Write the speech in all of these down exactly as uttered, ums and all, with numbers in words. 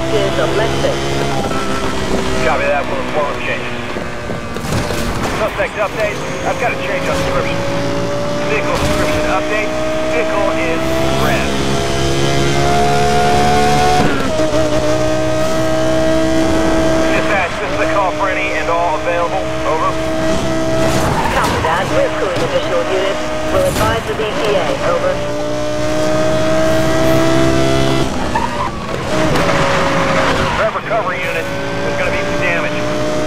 Suspect is Alexis. Copy that, we'll inform changes. Suspect update, I've got a change on description. Vehicle description update, vehicle is red. Dispatch, this is a call for any and all available. Over. Copy that. We're crewing additional units. We'll advise the E P A. Over. Red recovery unit, there's going to be some damage.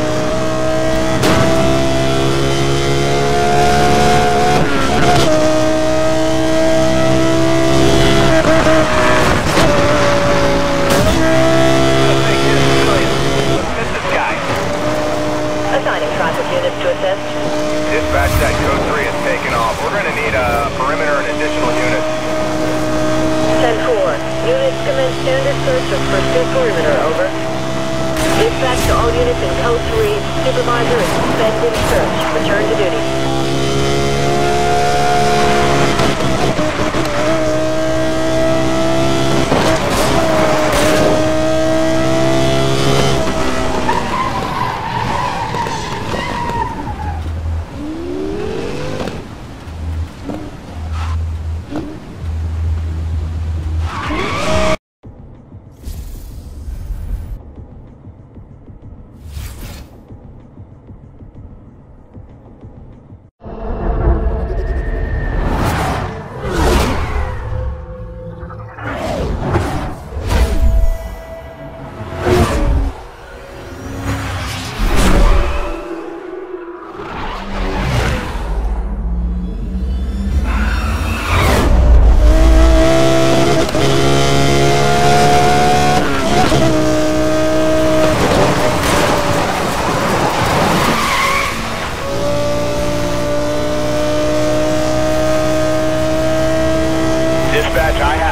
Assigning traffic units to assist. Dispatch, that code three is taking off. We're going to need a perimeter and additional units. ten four. Units commence standard search of pursuit perimeter. Over. Dispatch to all units in code three. Supervisor is suspending search. Return to duty. Dispatch, I have